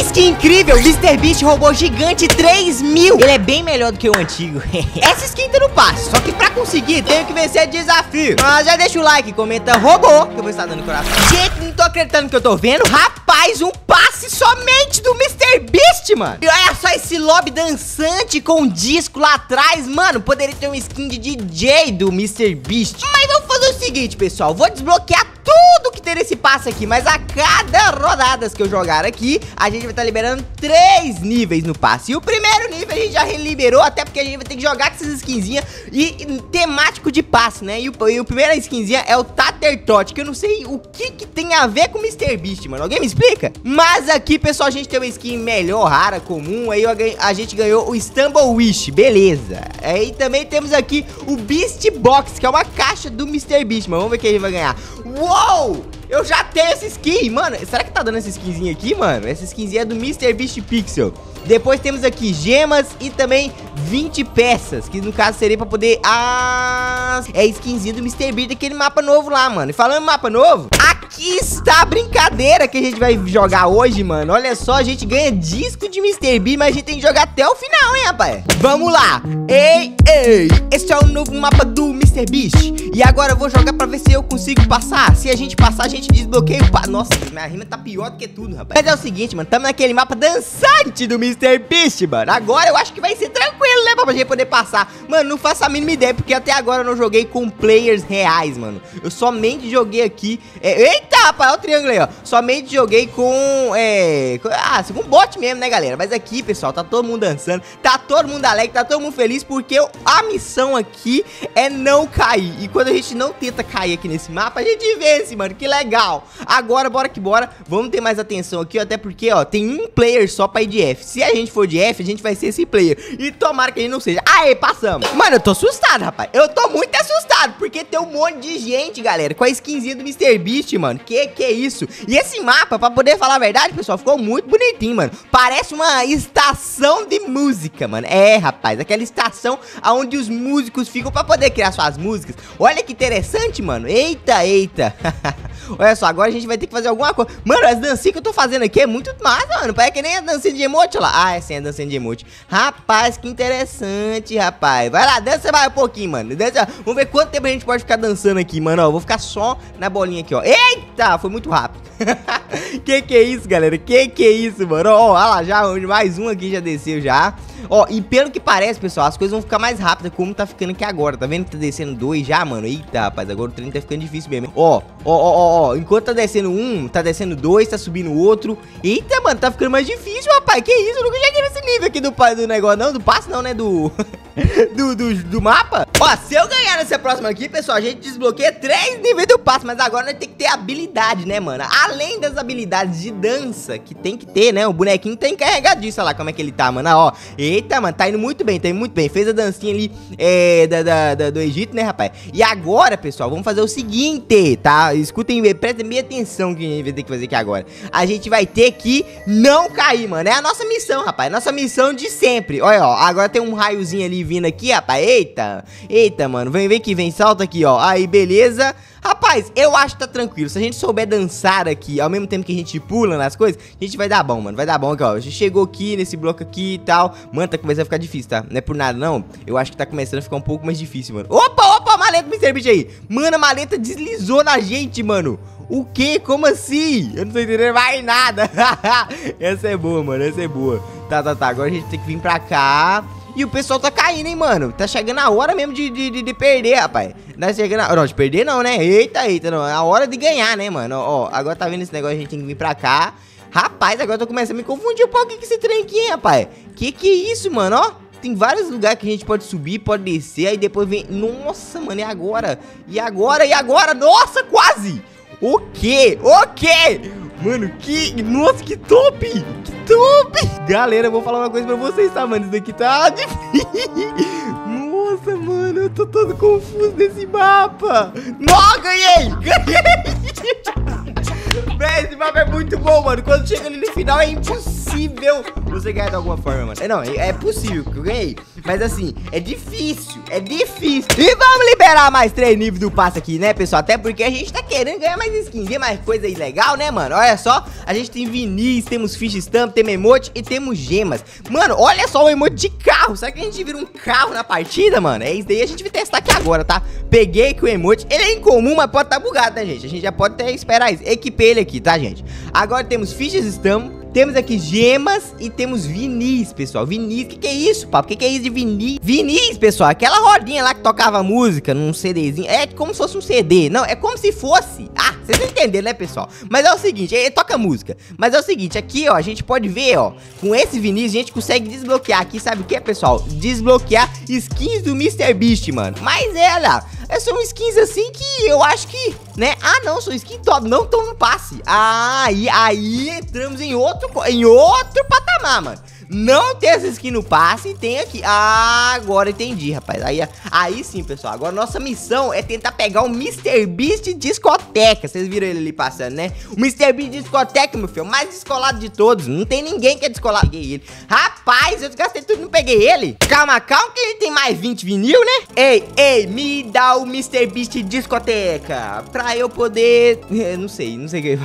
skin incrível, MrBeast robô gigante 3000. Ele é bem melhor do que o antigo. Essa skin tá no passe, só que pra conseguir tenho que vencer desafio. Mas já deixa o like, comenta robô, que eu vou estar dando coração. Gente, não tô acreditando que eu tô vendo. Rapaz, um passe somente do MrBeast, mano. E olha só esse lobby dançante com um disco lá atrás, mano. Poderia ter uma skin de DJ do MrBeast. Mas vamos fazer o seguinte, pessoal, vou desbloquear tudo que tem nesse passe aqui, mas a cada rodadas que eu jogar aqui, a gente vai estar liberando 3 níveis no passe. E o primeiro nível a gente já liberou, até porque a gente vai ter que jogar com essas skinzinhas e temático de passe, né? E o primeira skinzinha é o Tatertot, que eu não sei o que tem a ver com o MrBeast, mano. Alguém me explica? Mas aqui, pessoal, a gente tem uma skin melhor, rara, comum. Aí a gente ganhou o Stumblewish, beleza. Aí também temos aqui o Beast Box, que é uma caixa do MrBeast, mano. Vamos ver quem a gente vai ganhar. Uou! Eu já tenho essa skin, mano. Será que tá dando essa skinzinha aqui, mano? Essa skinzinha é do MrBeast Pixel. Depois temos aqui gemas e também 20 peças, que no caso seria pra poder... é a skinzinha do MrBeast, daquele mapa novo lá, mano. E falando em mapa novo, aqui está a brincadeira que a gente vai jogar hoje, mano. Olha só, a gente ganha disco de MrBeast, mas a gente tem que jogar até o final, hein, rapaz? Vamos lá. Ei, esse é o novo mapa do MrBeast. E agora eu vou jogar pra ver se eu consigo passar. Se a gente passar, a gente desbloqueia o... Nossa, minha rima tá pior do que tudo, rapaz. Mas é o seguinte, mano, tamo naquele mapa dançante do MrBeast, mano. Agora eu acho que vai ser tranquilo, né, pra gente poder passar. Mano, não faço a mínima ideia, porque até agora eu não joguei com players reais, mano. Eu somente joguei aqui... Eita, rapaz, olha o triângulo aí, ó. Somente joguei com... com bot mesmo, né, galera? Mas aqui, pessoal, tá todo mundo dançando, tá todo mundo alegre, tá todo mundo feliz, porque a missão aqui é não cair. E quando a gente não tenta cair aqui nesse mapa, a gente vence, mano. Que legal. Agora, bora que bora. Vamos ter mais atenção aqui, até porque, ó, tem um player só pra ir de F. Se a gente for de F, a gente vai ser esse player. E tomara que a gente não seja. Aê, passamos. Mano, eu tô assustado, rapaz. Eu tô muito assustado, porque tem um monte de gente, galera, com a skinzinha do MrBeast, mano. Que é isso? E esse mapa, pra poder falar a verdade, pessoal, ficou muito bonitinho, mano. Parece uma estação de música, mano. É, rapaz, aquela estação onde os músicos ficam pra poder criar suas músicas. Olha que interessante, mano. Eita. Olha só, agora a gente vai ter que fazer alguma coisa. Mano, as dancinhas que eu tô fazendo aqui é muito massa, mano. Parece que nem a dancinha de emote, olha lá. É sim, a dancinha de emote. Rapaz, que interessante, rapaz. Vai lá, dança mais um pouquinho, mano. Dança. Vamos ver quanto tempo a gente pode ficar dançando aqui, mano. Ó, eu vou ficar só na bolinha aqui, ó. Eita, foi muito rápido. Que é isso, galera? Que é isso, mano? Ó, olha lá, já mais um aqui já desceu já. Ó, e pelo que parece, pessoal, as coisas vão ficar mais rápidas, como tá ficando aqui agora. Tá vendo que tá descendo 2 já, mano? Eita, rapaz, agora o trem tá ficando difícil mesmo. Ó, enquanto tá descendo um, tá descendo 2, tá subindo o outro. Eita, mano, tá ficando mais difícil, rapaz. Que isso? Eu nunca cheguei nesse nível aqui do negócio, não. Do passe, não, né? Do mapa. Ó, se eu ganhar nessa próxima aqui, pessoal, a gente desbloqueia 3 níveis do passe. Mas agora nós tem que ter habilidade, né, mano? Além das habilidades de dança, que tem que ter, né? O bonequinho tem que carregar disso, olha lá como é que ele tá, mano. Ó, eita, mano, tá indo muito bem, Fez a dancinha ali do Egito, né, rapaz? E agora, pessoal, vamos fazer o seguinte, tá? Escutem, prestem bem atenção que a gente vai ter que fazer aqui agora. A gente vai ter que não cair, mano. É a nossa missão, rapaz. Nossa missão de sempre. Olha, ó, agora tem um raiozinho ali vindo aqui, rapaz. Eita, mano. Vem que vem, salta aqui, ó. Aí, beleza. Rapaz, eu acho que tá tranquilo. Se a gente souber dançar aqui, ao mesmo tempo que a gente pula nas coisas, a gente vai dar bom, mano. Vai dar bom aqui, ó. A gente chegou aqui, nesse bloco aqui e tal. Mano, tá começando a ficar difícil, tá? Não é por nada, não. Eu acho que tá começando a ficar um pouco mais difícil, mano. Opa, a maleta do MrBeast aí. Mano, a maleta deslizou na gente, mano. O quê? Como assim? Eu não tô entendendo mais nada. Essa é boa, mano. Essa é boa. Tá. Agora a gente tem que vir pra cá. E o pessoal tá caindo, hein, mano. Tá chegando a hora mesmo de perder, rapaz. Não é chegando a... Não, de perder não, né? Eita, não. É a hora de ganhar, né, mano? Ó, agora tá vendo esse negócio, a gente tem que vir pra cá. Rapaz, agora eu tô começando a me confundir um pouco com esse trem aqui, hein, rapaz. Que é isso, mano, ó. Tem vários lugares que a gente pode subir, pode descer. Aí depois vem... Nossa, mano, e agora? E agora? Nossa, quase! O quê? Mano, nossa, que top! Que top! Galera, eu vou falar uma coisa pra vocês, tá, mano? Isso daqui tá difícil. Nossa, mano, eu tô todo confuso nesse mapa. Nossa, ganhei! Véi, esse mapa é muito bom, mano. Quando chega ali no final é impossível possível você ganhar de alguma forma, mano. Não, é possível que eu ganhei. Mas assim, é difícil. É difícil. E vamos liberar mais 3 níveis do passe aqui, né, pessoal? Até porque a gente tá querendo ganhar mais skins e mais coisa aí legal, né, mano? Olha só, a gente tem vinis, temos ficha stamp, temos emote e temos gemas. Mano, olha só o emote de carro. Será que a gente vira um carro na partida, mano? É isso daí, a gente vai testar aqui agora, tá? Peguei aqui o emote. Ele é incomum, mas pode estar bugado, né, gente? A gente já pode até esperar isso. Equipei ele aqui, tá, gente? Agora temos fichas stamp. Temos aqui gemas e temos vinis, pessoal. Vinis, que é isso, papo? Que é isso de vinis? Vinis, pessoal, aquela rodinha lá que tocava música num CDzinho. É como se fosse um CD. Não, é como se fosse. Ah, vocês entenderam, né, pessoal? Mas é o seguinte, ele toca música. Mas é o seguinte, aqui, ó, a gente pode ver, ó, com esse vinis a gente consegue desbloquear aqui, sabe o que, pessoal? Desbloquear skins do MrBeast, mano. Mas é, lá, são skins assim que eu acho que, né? Ah, não, são skins top, não estão no passe. Ah, aí entramos em outro patamar, mano. Não tem essa skin no passe e tem aqui. Ah, agora entendi, rapaz. Aí sim, pessoal. Agora nossa missão é tentar pegar o MrBeast Discoteca. Vocês viram ele ali passando, né? O MrBeast Discoteca, meu filho, o mais descolado de todos. Não tem ninguém que é descolado. Peguei ele. Rapaz, eu desgastei tudo e não peguei ele. Calma, que ele tem mais 20 vinil, né? Ei, me dá o MrBeast Discoteca pra eu poder... Não sei o que...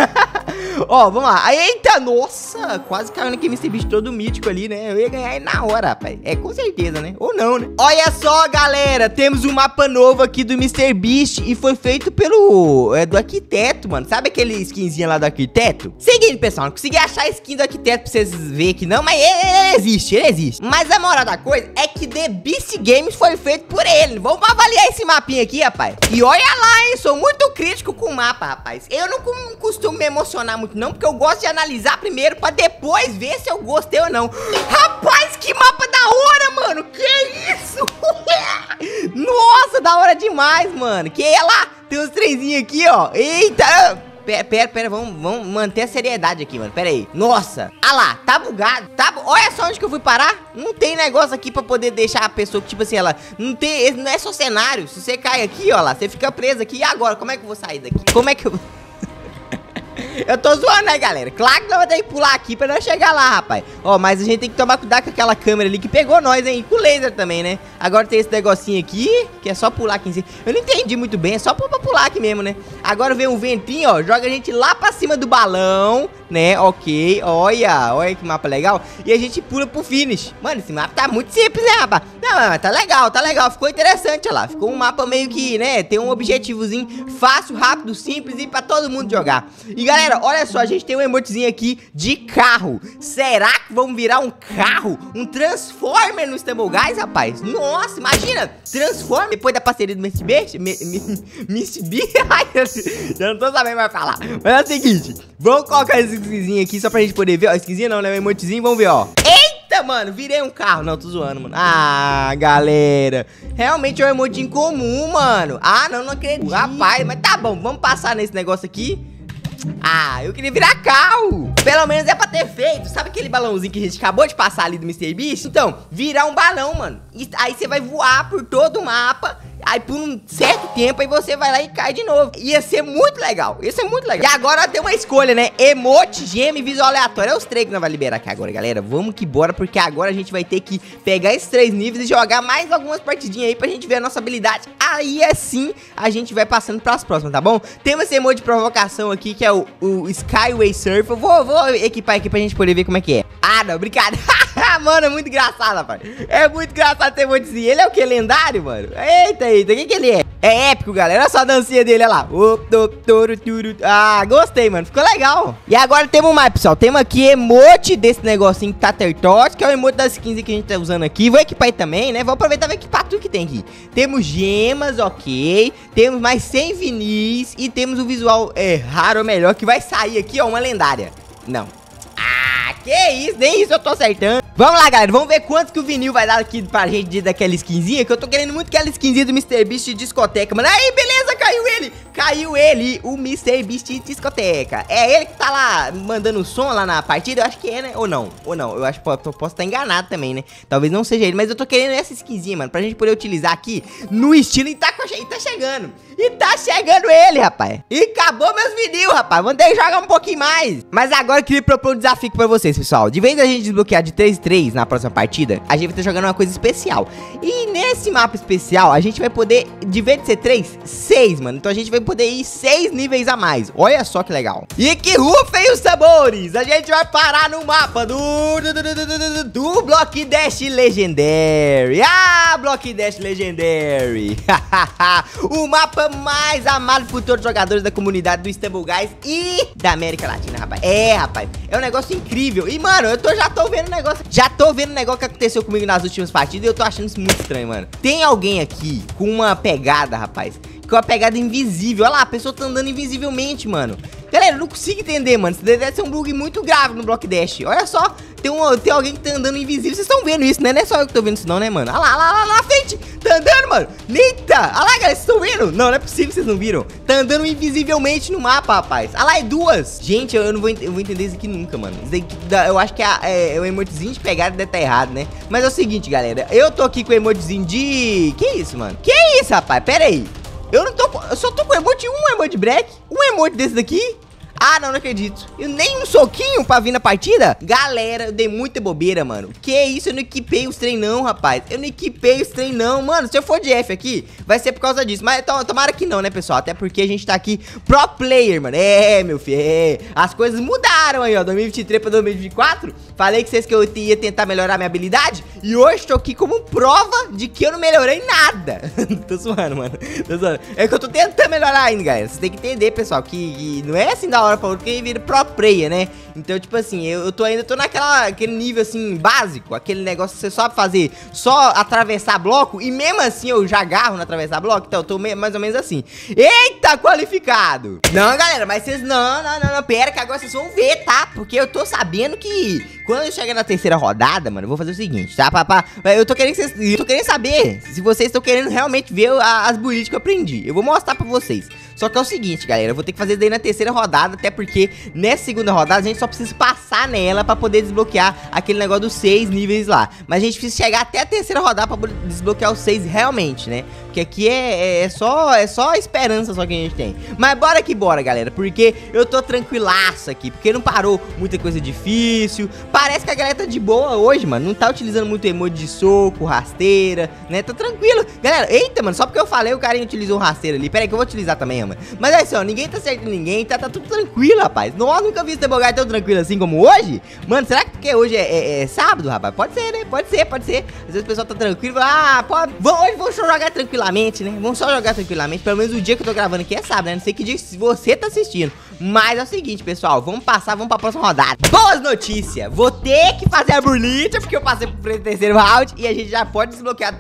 Ó, vamos lá. Eita, nossa, quase caiu naquele MrBeast todo mítico ali, né? Eu ia ganhar ele na hora, rapaz. É, com certeza, né? Ou não, né? Olha só, galera, temos um mapa novo aqui do MrBeast e foi feito pelo... do arquiteto, mano. Sabe aquele skinzinho lá do arquiteto? Seguinte, pessoal, não consegui achar a skin do arquiteto pra vocês verem aqui não, mas ele existe. Mas a moral da coisa é que The Beast Games foi feito por ele. Vamos avaliar esse mapinha aqui, rapaz. E olha lá, hein? Sou muito crítico com o mapa, rapaz. Eu não costumo me emocionar muito não, porque eu gosto de analisar primeiro pra depois ver se eu gostei ou não. Rapaz, que mapa da hora, mano. Que isso? Nossa, da hora demais, mano. Que é lá, tem uns trenzinhos aqui, ó. Eita. Pera, vamos manter a seriedade aqui, mano. Pera aí. Nossa. Ah lá, tá bugado. Olha só onde que eu fui parar. Não tem negócio aqui pra poder deixar a pessoa que, tipo assim, ela... Não é só cenário. Se você cai aqui, ó lá, você fica preso aqui. E agora, como é que eu vou sair daqui? Como é que eu... Eu tô zoando, né, galera? Claro que nós vamos ter que pular aqui pra nós chegar lá, rapaz. Ó, mas a gente tem que tomar cuidado com aquela câmera ali que pegou nós, hein? E com o laser também, né? Agora tem esse negocinho aqui, que é só pular aqui em cima. Eu não entendi muito bem, é só pra pular aqui mesmo, né? Agora vem um ventinho, ó, joga a gente lá pra cima do balão, né? Ok, olha que mapa legal. E a gente pula pro finish. Mano, esse mapa tá muito simples, né, rapaz? Não, mas tá legal. Ficou interessante, olha lá. Ficou um mapa meio que, né? Tem um objetivozinho fácil, rápido, simples e pra todo mundo jogar. E, galera, olha só, a gente tem um emotezinho aqui de carro. Será que vamos virar um carro? Um Transformer no Stumble Guys, rapaz? Nossa, imagina! Transformer depois da parceria do MrBeast? Ai, eu não tô sabendo mais falar. Mas é o seguinte, vamos colocar esse skinzinho aqui só pra gente poder ver. Ó, skinzinho não, né? O emotezinho, vamos ver, ó. Eita, mano, virei um carro. Não, tô zoando, mano. Ah, galera, realmente é um emote incomum, mano. Ah, não acredito. Rapaz, mas tá bom, vamos passar nesse negócio aqui. Ah, eu queria virar carro. Pelo menos é pra ter feito. Sabe aquele balãozinho que a gente acabou de passar ali do MrBeast? Então, virar um balão, mano. E aí você vai voar por todo o mapa. Aí por um certo tempo aí você vai lá e cai de novo. Ia ser muito legal. Ia ser muito legal. E agora tem uma escolha, né? Emote, gema e visual aleatório. É os 3 que nós vamos liberar aqui agora, galera. Vamos que bora, porque agora a gente vai ter que pegar esses 3 níveis e jogar mais algumas partidinhas aí pra gente ver a nossa habilidade. Aí assim a gente vai passando pras próximas, tá bom? Temos esse emote de provocação aqui, que é o Skyway Surf. Eu vou equipar aqui pra gente poder ver como é que é. Ah, não, brincadeira. Mano, é muito engraçado, rapaz. É muito engraçado esse emotezinho. Ele é o que? Lendário, mano? Eita, o que ele é? É épico, galera. Olha só a dancinha dele, olha lá. Ah, gostei, mano. Ficou legal. E agora temos mais, pessoal. Temos aqui emote desse negocinho Tattertot, que é o emote das skins que a gente tá usando aqui. Vou equipar aí também, né? Vou aproveitar e vou equipar tudo que tem aqui. Temos gemas, ok. Temos mais 100 vinis. E temos o visual raro, ou melhor, que vai sair aqui, ó, uma lendária. Não. Que isso, nem isso eu tô acertando. Vamos lá, galera, vamos ver quanto que o vinil vai dar aqui pra gente daquela skinzinha, que eu tô querendo muito aquela skinzinha do MrBeast Discoteca, mano. Aí, beleza, Caiu ele, o MrBeast Discoteca. É ele que tá lá mandando o som lá na partida? Eu acho que é, né? Ou não? Eu acho que posso estar enganado também, né? Talvez não seja ele, mas eu tô querendo essa skinzinha, mano, pra gente poder utilizar aqui no estilo. E tá chegando. E tá chegando ele, rapaz. E acabou meus vídeos, rapaz. Vamos ter que jogar um pouquinho mais. Mas agora eu queria propor um desafio pra vocês, pessoal. De vez a gente desbloquear de 3 em 3 na próxima partida, a gente vai estar jogando uma coisa especial. E nesse mapa especial, a gente vai poder, de vez de ser 3, 6, mano. Então a gente vai poder ir 6 níveis a mais. Olha só que legal. E que rufem os sabores. A gente vai parar no mapa do Block Dash Legendary. Ah, Block Dash Legendary. O mapa mais amado por todos os jogadores da comunidade do Stumble Guys e da América Latina, rapaz. Rapaz, é um negócio incrível. E, mano, já tô vendo o negócio que aconteceu comigo nas últimas partidas e eu tô achando isso muito estranho, mano. Tem alguém aqui com uma pegada, rapaz, com uma pegada invisível. Olha lá, a pessoa tá andando invisivelmente, mano. Galera, eu não consigo entender, mano. Isso deve ser um bug muito grave no Block Dash. Olha só, tem alguém que tá andando invisível. Vocês estão vendo isso, né? Não é só eu que tô vendo isso não, né, mano? Olha lá na frente. Tá andando, mano. Eita. Olha lá, galera, vocês estão vendo? Não é possível que vocês não viram. Tá andando invisivelmente no mapa, rapaz. Olha lá, é 2. Gente, eu não vou entender isso aqui nunca, mano. Isso daqui, eu acho que é o emotezinho de pegada deve estar errado, né? Mas é o seguinte, galera. Eu tô aqui com o emotezinho de... Que isso, mano? Que isso, rapaz? Pera aí. Eu só tô com emote, um emote break. Um emote desse daqui. Ah, não acredito. E nem um soquinho pra vir na partida? Galera, eu dei muita bobeira, mano. Que isso, eu não equipei os trem não, rapaz. Eu não equipei os trem não. Mano, se eu for de F aqui, vai ser por causa disso. Mas tomara que não, né, pessoal? Até porque a gente tá aqui pro player, mano. Meu filho, as coisas mudaram aí, ó. 2023 pra 2024. Falei que vocês que eu ia tentar melhorar minha habilidade. E hoje tô aqui como prova de que eu não melhorei nada. Tô zoando, mano. Tô zoando. É que eu tô tentando melhorar ainda, galera. Vocês têm que entender, pessoal, que não é assim da hora pra outra que vira pro player, né? Então, tipo assim, eu ainda tô naquele nível, assim, básico. Aquele negócio que você só fazer, só atravessar bloco. E mesmo assim eu já agarro no atravessar bloco. Então eu tô mais ou menos assim. Eita, qualificado! Não, galera, mas vocês... Não, pera que agora vocês vão ver, tá? Porque eu tô sabendo que quando eu chegar na terceira rodada, mano, eu vou fazer o seguinte, tá? Eu tô querendo saber se vocês estão querendo realmente ver as builds que eu aprendi. Eu vou mostrar pra vocês. Só que é o seguinte, galera, eu vou ter que fazer isso daí na terceira rodada, até porque nessa segunda rodada a gente só precisa passar nela pra poder desbloquear aquele negócio dos 6 níveis lá. Mas a gente precisa chegar até a terceira rodada pra poder desbloquear os 6 realmente, né? Porque aqui é só esperança só que a gente tem. Mas bora que bora, galera, porque eu tô tranquilaço aqui, porque não parou muita coisa difícil. Parece que a galera tá de boa hoje, mano. Não tá utilizando muito emoji de soco, rasteira, né? Tá tranquilo. Galera, eita, mano, só porque eu falei o carinha utilizou um rasteiro ali. Pera aí que eu vou utilizar também, mano. Mas é assim, ó, ninguém tá certo de ninguém, tá tudo tranquilo, rapaz. Nossa, nunca vi esse Stumble Guys tão tranquilo assim como hoje. Mano, será que porque hoje é sábado, rapaz? Pode ser, né? Pode ser. Às vezes o pessoal tá tranquilo, hoje vamos só jogar tranquilamente, né? Vamos só jogar tranquilamente. Pelo menos o dia que eu tô gravando aqui é sábado, né? Não sei que dia que você tá assistindo. Mas é o seguinte, pessoal, vamos pra próxima rodada. Boas notícias, vou ter que fazer a burlita, porque eu passei pro terceiro round. E a gente já pode desbloquear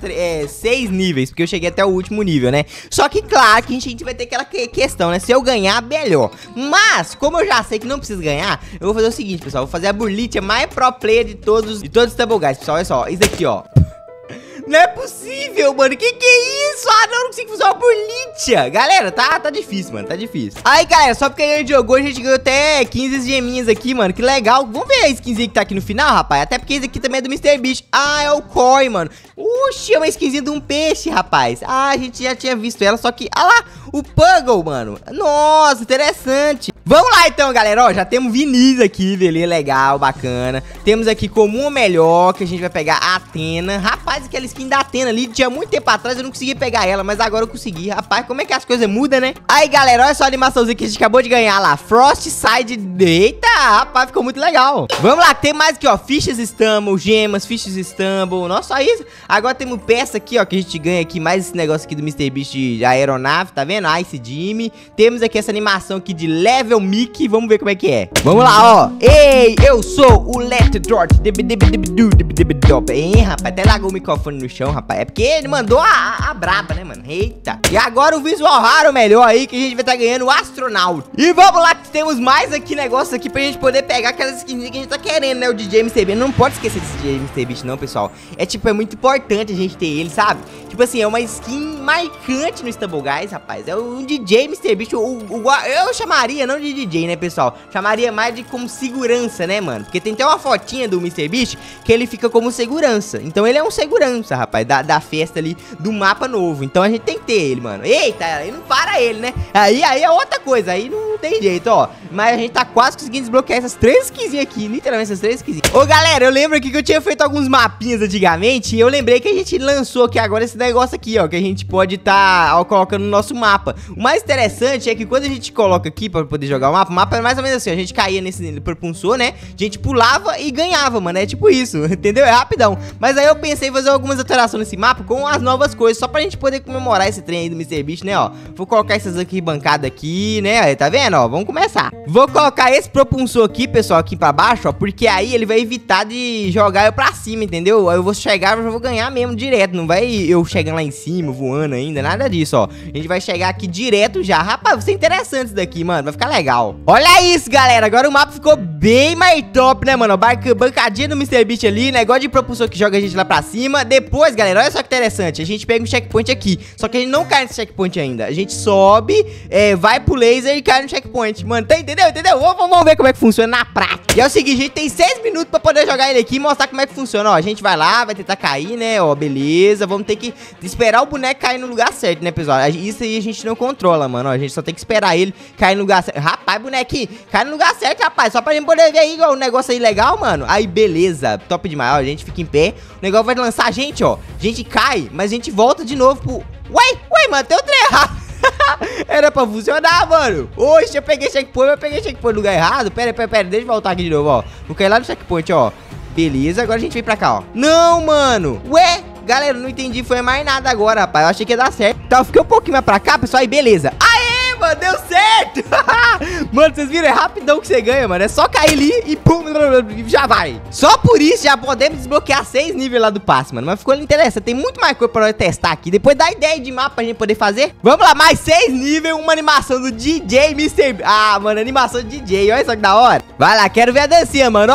6 níveis, porque eu cheguei até o último nível, né? Só que claro que a gente vai ter aquela questão, né? Se eu ganhar, melhor. Mas, como eu já sei que não preciso ganhar, eu vou fazer o seguinte, pessoal, vou fazer a burlita mais pro player de todos os Stumble Guys, pessoal. Olha só, isso aqui, ó. Não é possível, mano. Que é isso? Ah, não consigo fazer uma burlitia. Galera, tá difícil, mano. Tá difícil. Aí, galera, só porque a gente jogou, a gente ganhou até 15 geminhas aqui, mano. Que legal. Vamos ver a skinzinha que tá aqui no final, rapaz. Até porque esse aqui também é do MrBeast. Ah, é o Koi, mano. Oxi, é uma skinzinha de um peixe, rapaz. Ah, a gente já tinha visto ela, só que... Ah lá, o Puggle, mano. Nossa, interessante. Vamos lá, então, galera. Ó, já temos Vinícius aqui, beleza? Legal, bacana. Temos aqui comum ou melhor, que a gente vai pegar a Athena. Rapaz, aquela skin da Athena ali, tinha muito tempo atrás eu não conseguia pegar ela, mas agora eu consegui. Rapaz, como é que as coisas mudam, né? Aí, galera, olha só a animaçãozinha que a gente acabou de ganhar lá. Frostside. Eita, rapaz, ficou muito legal. Vamos lá, tem mais aqui, ó. Fichas Stumble, gemas, fichas Stumble. Nossa, só isso. Agora temos peça aqui, ó, que a gente ganha aqui, mais esse negócio aqui do MrBeast de aeronave, tá vendo? Ice Jimmy. Temos aqui essa animação aqui de level Mickey, vamos ver como é que é. Vamos lá, ó. Ei, eu sou o Let Dort. Hein, rapaz, até largou o microfone no chão, rapaz. É porque ele mandou a braba, né, mano? Eita. E agora o visual raro melhor aí, que a gente vai estar ganhando o astronauta. E vamos lá, que temos mais aqui negócio aqui pra gente poder pegar aquelas skins que a gente tá querendo, né? O DJ MrBeast. Não pode esquecer desse DJ MrBeast, não, pessoal. É tipo, é muito importante a gente ter ele, sabe? Tipo assim, é uma skin marcante no Stumble Guys, rapaz. É um DJ MrBeast. Eu chamaria não de DJ, né, pessoal? Chamaria mais de como segurança, né, mano? Porque tem até uma fotinha do MrBeast que ele fica como segurança. Então ele é um segurança, rapaz, da festa ali, do mapa novo. Então a gente tem que ter ele, mano. Eita, aí não para ele, né? Aí é outra coisa, aí não tem jeito, ó. Mas a gente tá quase conseguindo desbloquear essas 3 skins aqui, literalmente essas 3 skins. Ô, galera, eu lembro aqui que eu tinha feito alguns mapinhas antigamente e eu lembrei que a gente lançou aqui agora esse negócio aqui, ó, que a gente pode tá colocando no nosso mapa. O mais interessante é que quando a gente coloca aqui pra poder jogar o mapa é mais ou menos assim, a gente caía nesse propulsor, né? A gente pulava e ganhava, mano, é tipo isso, entendeu? É rapidão. Mas aí eu pensei em fazer algumas alterações nesse mapa com as novas coisas, só pra gente poder comemorar esse trem aí do MrBeast, né, ó. Vou colocar essas aqui bancadas aqui, né, aí, tá vendo, ó, vamos começar. Vou colocar esse propulsor aqui, pessoal, aqui pra baixo, ó, porque aí ele vai evitar de jogar eu pra cima, entendeu? Aí eu vou chegar, eu vou ganhar mesmo direto, não vai eu chegando lá em cima, voando ainda, nada disso, ó. A gente vai chegar aqui direto já. Rapaz, vai ser interessante isso daqui, mano, vai ficar legal. Olha isso, galera, agora o mapa ficou bem mais top, né, mano? Bancadinha do MrBeast ali, negócio de propulsor que joga a gente lá pra cima. Depois, galera, olha só que interessante, a gente pega um checkpoint aqui, só que a gente não cai nesse checkpoint ainda. A gente sobe, vai pro laser e cai no checkpoint. Mano, tá entendeu? Vamos ver como é que funciona na prática. E é o seguinte, a gente tem 6 minutos pra poder jogar ele aqui e mostrar como é que funciona, ó. A gente vai lá, vai tentar cair, né, ó, beleza. Vamos ter que esperar o boneco cair no lugar certo, né, pessoal? Isso aí a gente não controla, mano, ó. A gente só tem que esperar ele cair no lugar certo. Rapaz, bonequinho, cai no lugar certo, rapaz. Só pra gente poder ver aí, ó, o negócio aí legal, mano. Aí, beleza, top demais, ó. A gente fica em pé, o negócio vai lançar a gente, ó. A gente cai, mas a gente volta de novo pro... Ué, mano, tem outro errado. Era pra funcionar, mano. Oxe, eu peguei checkpoint no lugar errado. Pera, deixa eu voltar aqui de novo, ó. Vou cair lá no checkpoint, ó. Beleza, agora a gente vem pra cá, ó. Não, mano. Ué, galera, não entendi, foi mais nada agora, rapaz. Eu achei que ia dar certo. Então eu fiquei um pouquinho mais pra cá, pessoal, aí beleza. Aê, mano, deu certo. Mano, vocês viram? É rapidão que você ganha, mano. É só cair ali e pum, já vai. Só por isso já podemos desbloquear 6 níveis lá do passe, mano. Mas ficou interessante, tem muito mais coisa pra nós testar aqui. Depois dá ideia de mapa pra gente poder fazer. Vamos lá, mais 6 níveis, uma animação do DJ MrBeast. Ah, mano, animação do DJ, olha só que da hora. Vai lá, quero ver a dancinha, mano.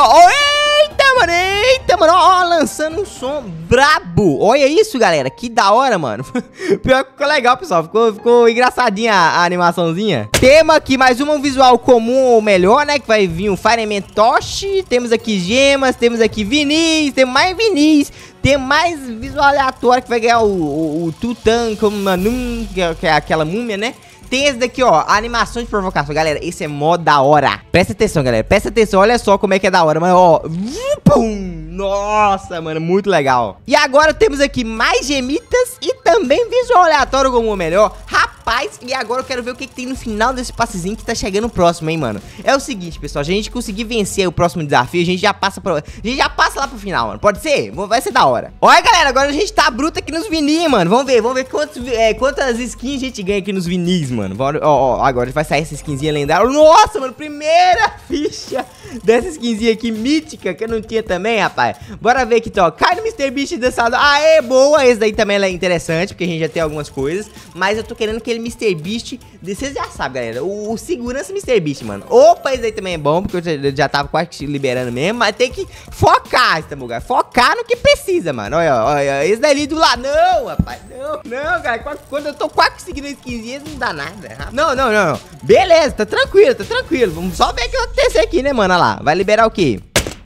Eita, mano, ó, lançando um som brabo. Olha isso, galera, que da hora, mano. Pior que ficou legal, pessoal, ficou engraçadinha a animaçãozinha. Temos aqui mais um visual comum ou melhor, né, que vai vir um Fireman Toshi. Temos aqui gemas, temos aqui vinis, temos mais vinis. Tem mais visual aleatório que vai ganhar o Tutankhamun, que é aquela múmia, né? Tem esse daqui, ó, a animação de provocação. Galera, esse é mó da hora. Presta atenção, galera, presta atenção. Olha só como é que é da hora, mano, ó. Pum! Nossa, mano, muito legal. E agora temos aqui mais gemitas e também visual aleatório como o melhor. Rapaz, e agora eu quero ver o que tem no final desse passezinho que tá chegando próximo, hein, mano. É o seguinte, pessoal, se a gente conseguir vencer o próximo desafio, a gente já passa lá pro final, mano. Pode ser? Vai ser da hora. Olha, galera, agora a gente tá bruto aqui nos vinis, mano. Vamos ver quantas skins a gente ganha aqui nos vinis, mano. Ó, agora vai sair essa skinzinha lendária. Nossa, mano, primeira ficha dessa skinzinha aqui mítica que eu não tinha também, rapaz. Bora ver aqui, ó. Cai no MrBeast dançado. Aê, boa. Esse daí também é interessante, porque a gente já tem algumas coisas. Mas eu tô querendo aquele MrBeast. Vocês já sabem, galera. O segurança MrBeast, mano. Opa, esse daí também é bom, porque eu já tava quase liberando mesmo. Mas tem que focar, tá, lugar. Focar no que precisa, mano. Olha. Esse daí do lado. Não, rapaz. Não, cara. Quando eu tô quase conseguindo a skinzinha, não dá nada. Não. Beleza, tá tranquilo. Vamos só ver o que vai acontecer aqui, né, mano? Olha lá. Vai liberar o quê?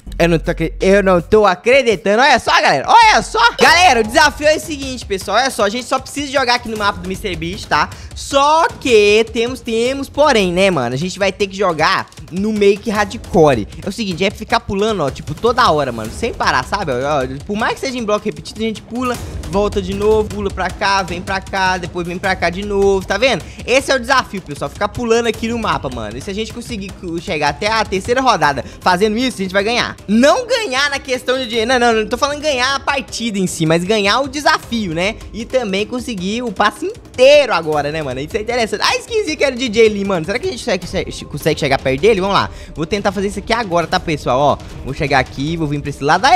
Eu não tô acreditando. Olha só, galera. Olha só. Galera, o desafio é o seguinte, pessoal. Olha só, a gente só precisa jogar aqui no mapa do MrBeast, tá? Só que temos, porém, né, mano? A gente vai ter que jogar no meio que hardcore. É o seguinte, é ficar pulando, ó, tipo, toda hora, mano. Sem parar, sabe? Ó, por mais que seja em bloco repetido, a gente pula, volta de novo, pula pra cá, vem pra cá, depois vem pra cá de novo, tá vendo? Esse é o desafio, pessoal. Ficar pulando aqui no mapa, mano. E se a gente conseguir chegar até a terceira rodada fazendo isso, a gente vai ganhar. Não ganhar na questão de... Não tô falando ganhar a partida em si, mas ganhar o desafio, né? E também conseguir o passe inteiro agora, né, mano? Isso é interessante. A skinzinha que era o DJ ali, mano. Será que a gente consegue chegar perto dele? Vamos lá. Vou tentar fazer isso aqui agora, tá, pessoal? Ó, vou chegar aqui, vou vir pra esse lado. Aê,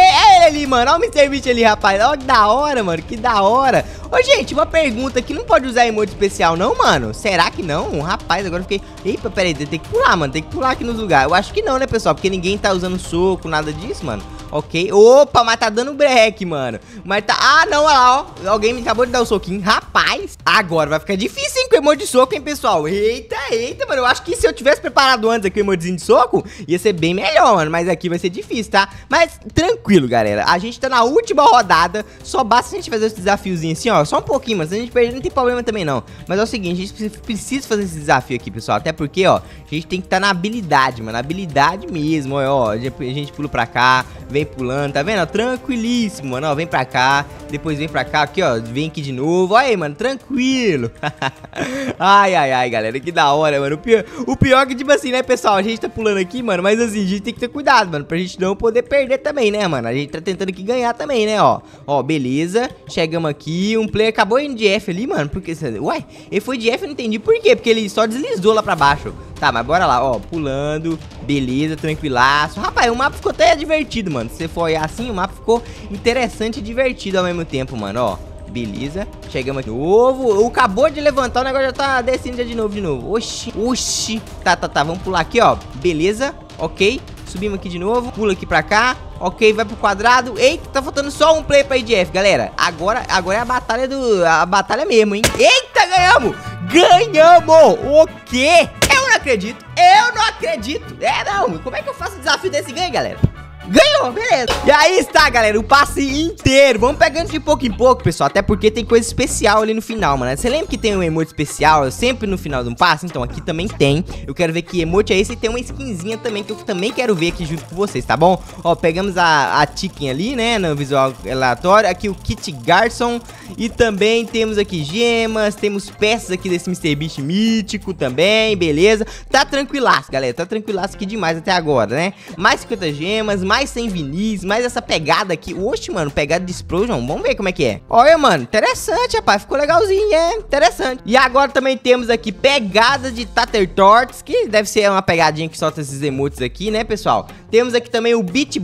ali, mano. Olha o MrBeast ali, rapaz. Olha que da hora, mano. Que da hora. Ô, gente, uma pergunta aqui. Não pode usar emote especial, não, mano? Será que não? Rapaz, agora eu fiquei... Eita, peraí. Tem que pular, mano. Tem que pular aqui nos lugares. Eu acho que não, né, pessoal? Porque ninguém tá usando soco, nada disso, mano. Ok. Opa, mas tá dando break, mano. Mas tá... Ah, não, olha lá, ó. Alguém me acabou de dar um soquinho. Rapaz, agora vai ficar difícil, hein, com o emote de soco, hein, pessoal? Eita, eita, mano. Eu acho que se eu tivesse preparado antes aqui o emotezinho de soco, ia ser bem melhor, mano. Mas aqui vai ser difícil, tá? Mas tranquilo, galera. A gente tá na última rodada. Só basta a gente fazer esse desafiozinho assim, ó. Só um pouquinho, mas se a gente perder não tem problema também, não. Mas é o seguinte, a gente precisa fazer esse desafio aqui, pessoal. Até porque, ó, a gente tem que estar na habilidade, mano. Habilidade mesmo, ó. A gente pula pra cá, vem pulando, tá vendo? Ó, tranquilíssimo, mano. Ó, vem pra cá, depois vem pra cá, aqui, ó. Vem aqui de novo. Olha aí, mano, tranquilo. Ai, ai, ai, galera, que da hora, mano. O pior que, tipo assim, né, pessoal? A gente tá pulando aqui, mano, mas assim, a gente tem que ter cuidado, mano, pra gente não poder perder também, né, mano? A gente tá tentando aqui ganhar também, né, ó. Ó, beleza. Chegamos aqui. Um player acabou indo de F ali, mano. Porque, ué, ele foi de F, eu não entendi por quê. Porque ele só deslizou lá pra baixo. Tá, mas bora lá, ó, pulando. Beleza, tranquilaço. Rapaz, o mapa ficou até divertido, mano. Se você for olhar assim, o mapa ficou interessante e divertido ao mesmo tempo, mano, ó. Beleza, chegamos aqui de novo. Acabou de levantar, o negócio já tá descendo já de novo. Oxi, oxi. Tá, vamos pular aqui, ó. Beleza, ok. Subimos aqui de novo, pula aqui pra cá. Ok, vai pro quadrado. Eita, tá faltando só um play pra IDF, galera. Agora é a batalha mesmo, hein. Eita, ganhamos. Ganhamos. O quê? Eu não acredito. É, não. Como é que eu faço o desafio desse ganho, galera? Ganhou, beleza. E aí está, galera, o passe inteiro. Vamos pegando de pouco em pouco, pessoal. Até porque tem coisa especial ali no final, mano. Você lembra que tem um emote especial sempre no final de um passe? Então aqui também tem. Eu quero ver que emote é esse. E tem uma skinzinha também que eu também quero ver aqui junto com vocês, tá bom? Ó, pegamos a Chicken ali, né, no visual aleatório. Aqui o Kit Garçon. E também temos aqui gemas. Temos peças aqui desse MrBeast mítico também, beleza. Tá tranquilaço, galera. Tá tranquilaço aqui demais até agora, né? Mais 50 gemas, mais 100 vinis, mais essa pegada aqui. Oxe, mano, pegada de explosion. Vamos ver como é que é. Olha, mano, interessante, rapaz. Ficou legalzinho, é interessante. E agora também temos aqui pegada de Tater Torts, que deve ser uma pegadinha que solta esses emotes aqui, né, pessoal? Temos aqui também o Beast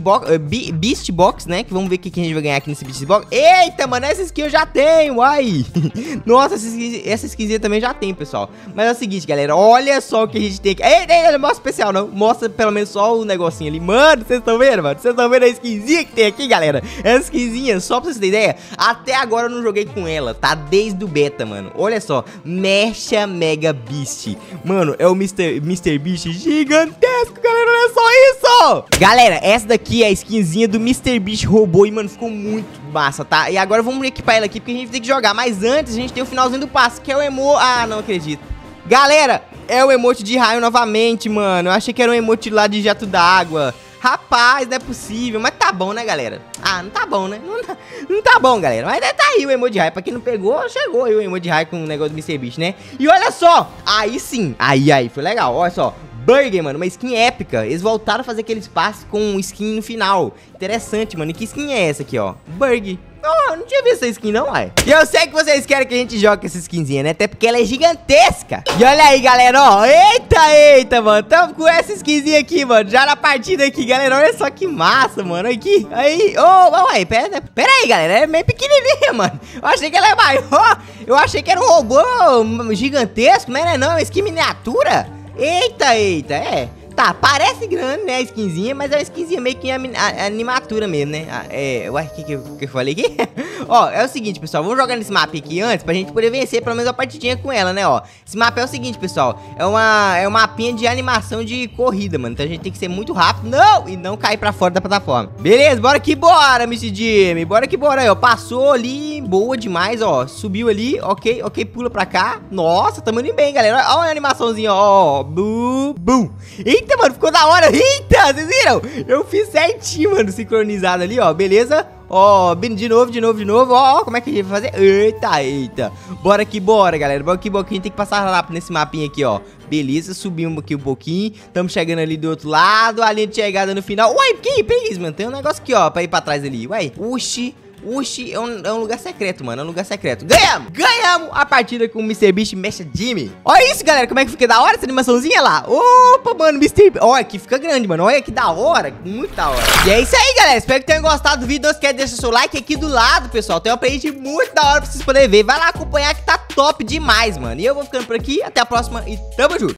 Box, né? Que vamos ver o que a gente vai ganhar aqui nesse Beast Box. Eita, mano, essa skin eu já tenho, ai. Nossa, essa skinzinha também já tem, pessoal. Mas é o seguinte, galera, olha só o que a gente tem aqui. Ei, não mostra especial, não. Mostra pelo menos só o negocinho ali. Mano, vocês estão vendo, mano? Vocês estão vendo a skinzinha que tem aqui, galera? Essa skinzinha, só pra vocês terem ideia, até agora eu não joguei com ela, tá? Desde o beta, mano. Olha só, Mecha Mega Beast. Mano, é o MrBeast gigantesco, galera, olha só isso! Galera, essa daqui é a skinzinha do MrBeast robô e, mano, ficou muito massa, tá? E agora vamos equipar ela aqui porque a gente tem que jogar. Mas antes a gente tem o finalzinho do passo, que é o emo... Ah, não acredito. Galera, é o emote de raio novamente, mano. Eu achei que era um emote lá de jato d'água. Rapaz, não é possível. Mas tá bom, né, galera? Ah, não tá bom, né? Não tá bom, galera. Mas tá aí o emote de raio. Pra quem não pegou, chegou aí o emote de raio com o negócio do MrBeast, né? E olha só. Aí sim. Aí, foi legal. Olha só. Burger, mano, uma skin épica. Eles voltaram a fazer aquele espaço com skin no final. Interessante, mano. E que skin é essa aqui, ó? Burger. Oh, eu não tinha visto essa skin não, uai. E eu sei que vocês querem que a gente jogue essa skinzinha, né? Até porque ela é gigantesca. E olha aí, galera, ó. Eita, mano. Tamo com essa skinzinha aqui, mano. Já na partida aqui, galera. Olha só que massa, mano. Aqui. Aí. Uai, pera aí, galera. É meio pequenininha, mano. Eu achei que ela é maior. Eu achei que era um robô gigantesco. Mas não é uma skin miniatura. Eita, é. Tá, parece grande, né, a skinzinha, mas é uma skinzinha meio que animatura mesmo, né? Ué, o que eu falei aqui? Ó, é o seguinte, pessoal, vamos jogar nesse mapa aqui antes pra gente poder vencer pelo menos a partidinha com ela, né, ó. Esse mapa é o seguinte, pessoal, é um mapinha de animação de corrida, mano. Então a gente tem que ser muito rápido, e não cair pra fora da plataforma. Beleza, bora que bora, Mr. Jimmy, bora que bora aí, ó. Passou ali, boa demais, ó. Subiu ali, ok, pula pra cá. Nossa, tamo indo bem, galera. Olha a animaçãozinha, ó. Bum. Eita, mano, ficou da hora. Eita, vocês viram? Eu fiz certinho, mano, sincronizado ali, ó. Beleza? Ó, de novo. Ó, como é que a gente vai fazer? Eita. Bora que bora, galera. Bora que a gente tem que passar rápido nesse mapinha aqui, ó. Beleza, subimos aqui um pouquinho. Estamos chegando ali do outro lado. A linha de chegada no final. Uai, que isso, mano? Tem um negócio aqui, ó, pra ir pra trás ali. Uai, oxi. Oxi, é um lugar secreto, mano. É um lugar secreto. Ganhamos! Ganhamos a partida com o Mr. Beast e Mestre Jimmy. Olha isso, galera. Como é que fica da hora essa animaçãozinha lá? Opa, mano, Mr. Beast. Olha, aqui fica grande, mano. Olha que da hora. Muito da hora. E é isso aí, galera. Espero que tenham gostado do vídeo. Não esquece de deixar seu like aqui do lado, pessoal. Tem uma playlist muito da hora pra vocês poderem ver. Vai lá acompanhar que tá top demais, mano. E eu vou ficando por aqui. Até a próxima e tamo junto.